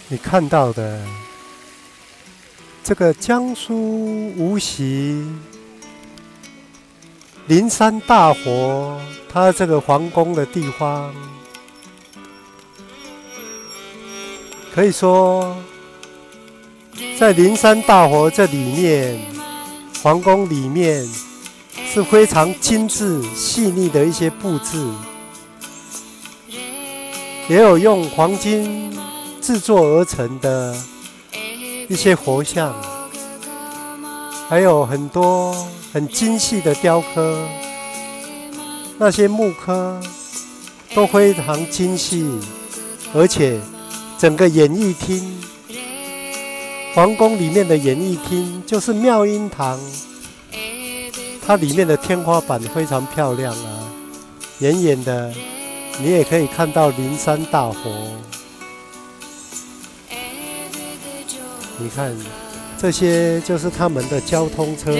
你看到的这个江苏无锡灵山大佛，它这个皇宫的地方，可以说在灵山大佛这里面，皇宫里面是非常精致细腻的一些布置，也有用黄金制作而成的一些佛像，还有很多很精细的雕刻，那些木刻都非常精细，而且整个演艺厅，皇宫里面的演艺厅就是妙音堂，它里面的天花板非常漂亮啊，远远的你也可以看到灵山大佛。你看，这些就是他们的交通车。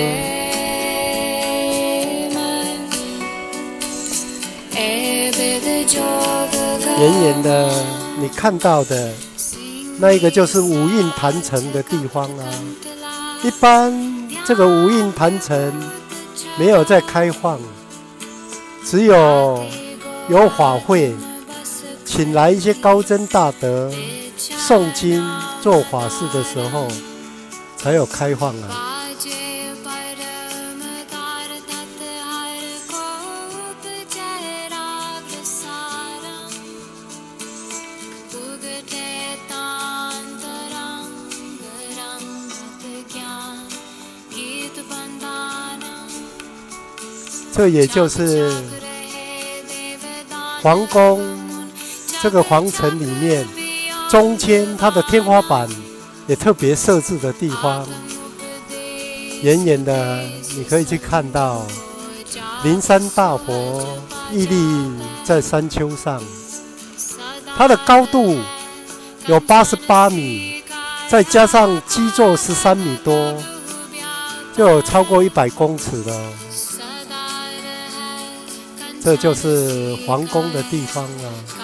远远的你看到的那一个就是五蕴坛城的地方啊。一般这个五蕴坛城没有在开放，只有法会，请来一些高僧大德诵经做法事的时候才有开放啊。这也就是皇宫这个皇城里面中间它的天花板也特别设置的地方，远远的你可以去看到灵山大佛屹立在山丘上，它的高度有88米，再加上基座13米多，就有超过100公尺了。这就是皇宫的地方了。